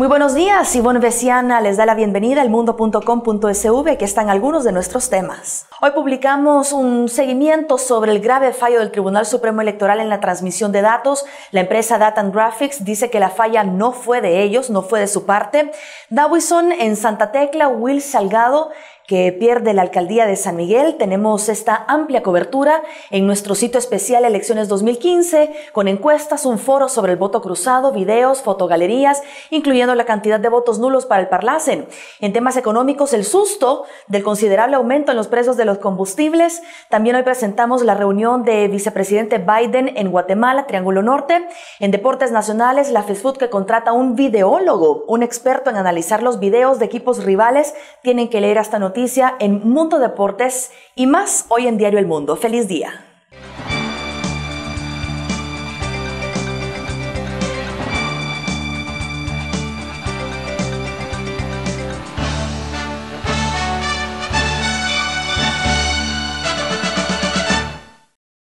Muy buenos días, Ivonne Veciana les da la bienvenida al mundo.com.sv, que están algunos de nuestros temas. Hoy publicamos un seguimiento sobre el grave fallo del Tribunal Supremo Electoral en la transmisión de datos. La empresa Data & Graphics dice que la falla no fue de ellos, no fue de su parte. Dawison en Santa Tecla, Will Salgado, que pierde la alcaldía de San Miguel. Tenemos esta amplia cobertura en nuestro sitio especial Elecciones 2015, con encuestas, un foro sobre el voto cruzado, videos, fotogalerías, incluyendo la cantidad de votos nulos para el Parlacen. En temas económicos, el susto del considerable aumento en los precios de los combustibles. También hoy presentamos la reunión de vicepresidente Biden en Guatemala, Triángulo Norte. En deportes nacionales, la FESFUT que contrata un videólogo, un experto en analizar los videos de equipos rivales. Tienen que leer esta noticia en Mundo Deportes y más hoy en Diario El Mundo. ¡Feliz día!